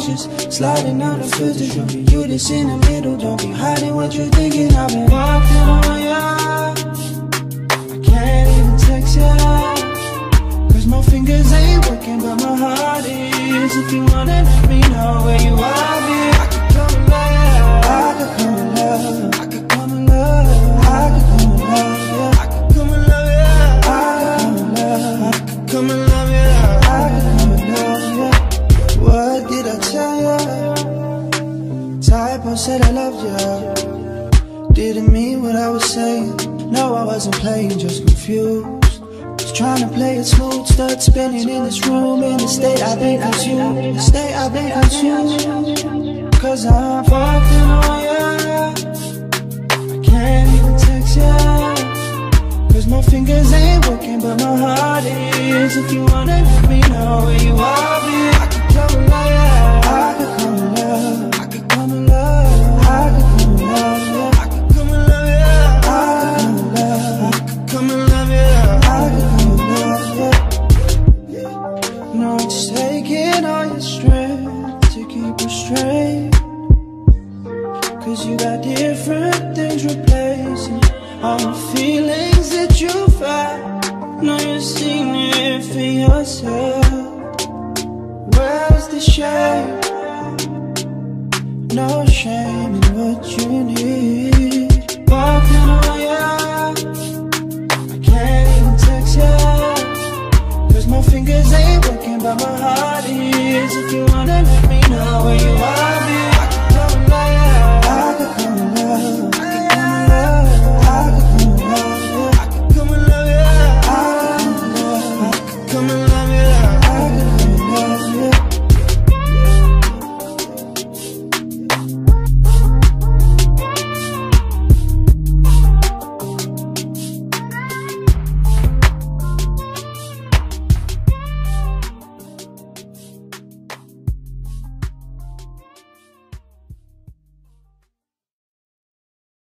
just sliding on the filter. You just in the middle, don't be hiding what you're thinking. I've been walking on ya, I can't even text ya, cause my fingers ain't working but my heart is. If you wanna let me know where you are, babe, I could come and love, I could come and love, I could come and love, I could come and love, yeah. I could come and love, yeah. I could come and love, yeah. I could come and love, yeah. What did I tell ya? Typo said I loved ya, didn't mean what I was saying. No, I wasn't playing, just confused. Was trying to play it smooth, start spinning in this room. In the state I've been consumed, the state I've been consumed. Cause I'm fucking on ya, I can't even text ya, cause my fingers ain't working but my heart is. If you wanna let me know where you are, babe, I could come and love ya, I could come and love, I could come and love, I could come and love, yeah. I could come and love, yeah. I could come and love, yeah. I could come and love, yeah. No, it's taking all your strength to keep it straight, cause you got different things replacing all the feelings that you find. Now you're seeing it for yourself. Where's the shame? No shame in what you need.